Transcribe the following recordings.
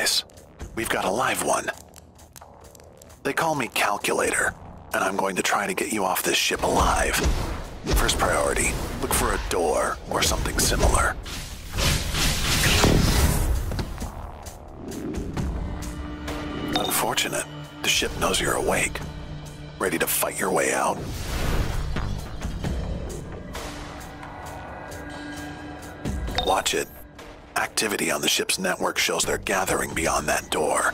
device. We've got a live one. They call me Calculator, and I'm going to try to get you off this ship alive. First priority, look for a door or something similar. Unfortunate. The ship knows you're awake. Ready to fight your way out? Watch it. Activity on the ship's network shows they're gathering beyond that door.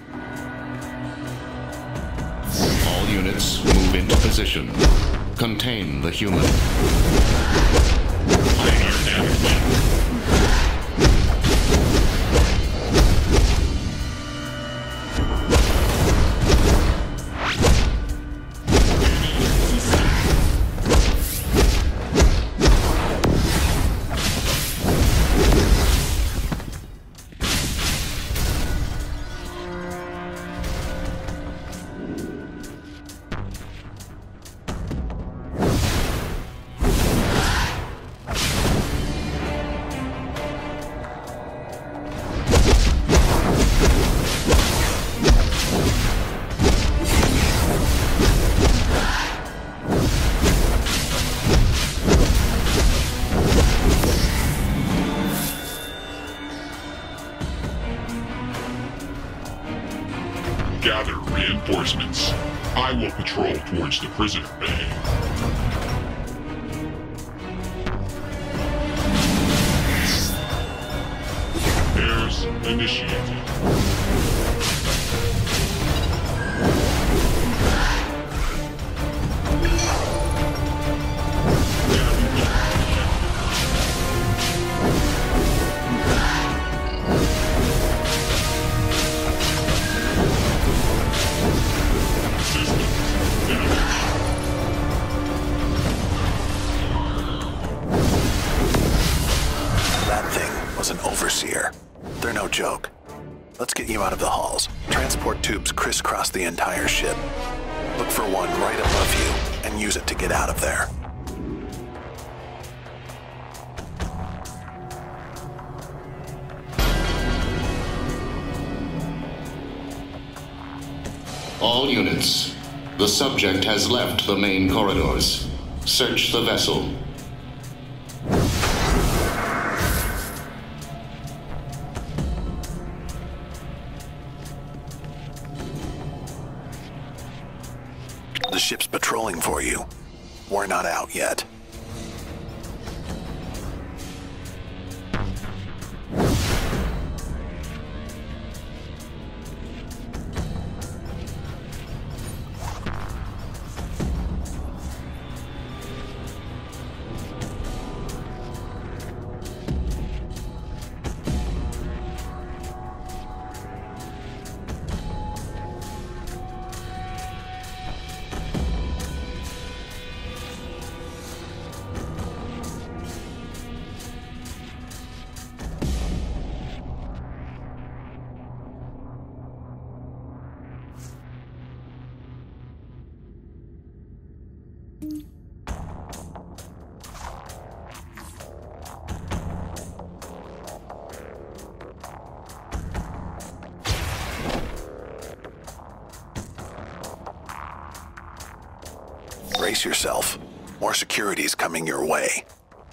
All units move into position. Contain the human. Gather reinforcements. I will patrol towards the prisoner bay. Repairs initiated. An overseer. They're no joke. Let's get you out of the halls. Transport tubes crisscross the entire ship. Look for one right above you and use it to get out of there. All units. The subject has left the main corridors. Search the vessel. The ship's patrolling for you. We're not out yet. Brace yourself. More security's coming your way.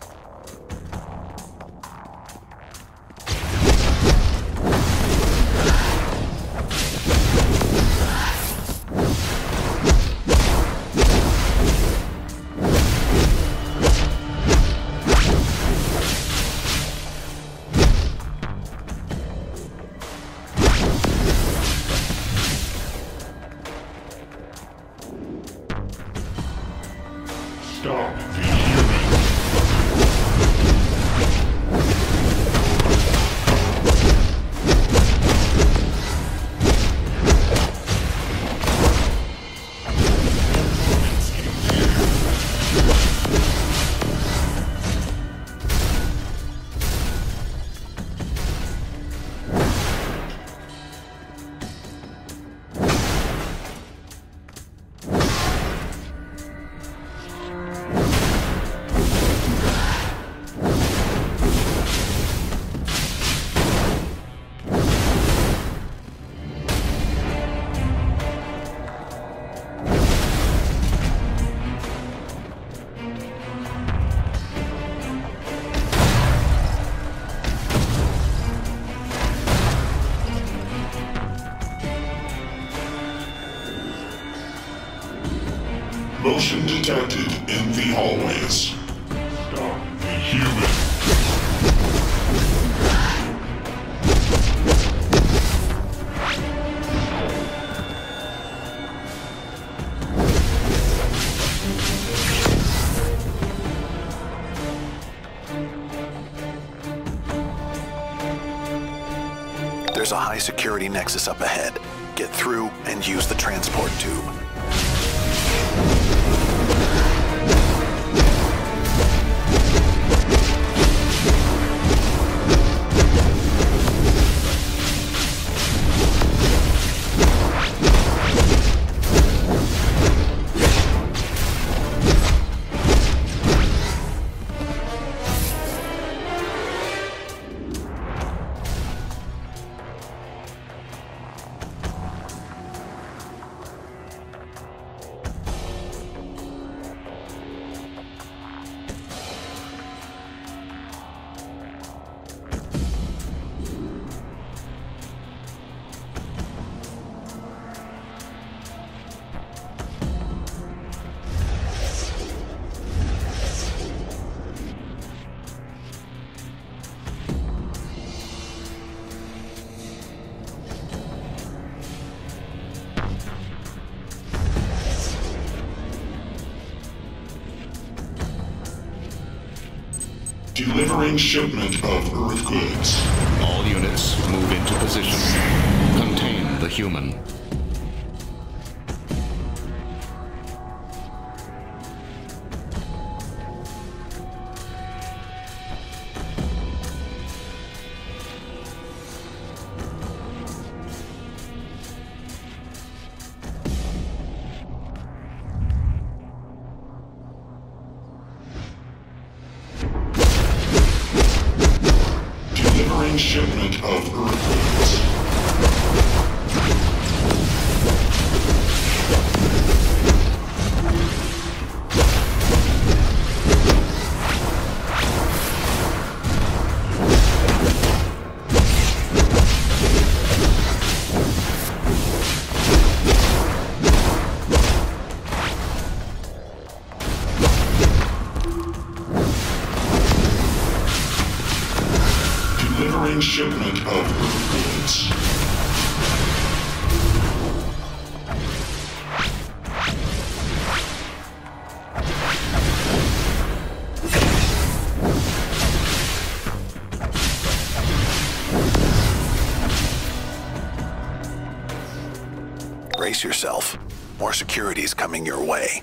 Stop the human. Motion detected in the hallways. Stop the human. There's a high-security nexus up ahead. Get through and use the transport tube. Delivering shipment of Earth goods. All units move into position. Contain the human. Shipment of Earth goods. Delivering shipment of Earth goods. Brace yourself. More security's coming your way.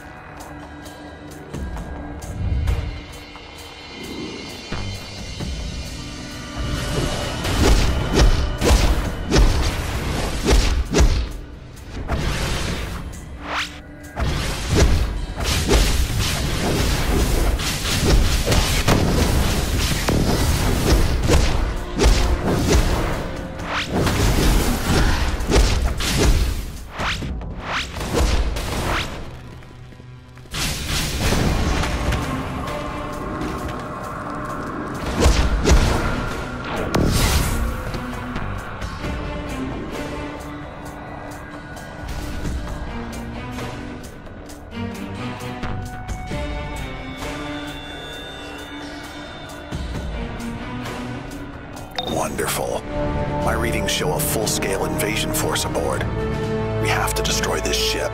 Wonderful. My readings show a full-scale invasion force aboard. We have to destroy this ship.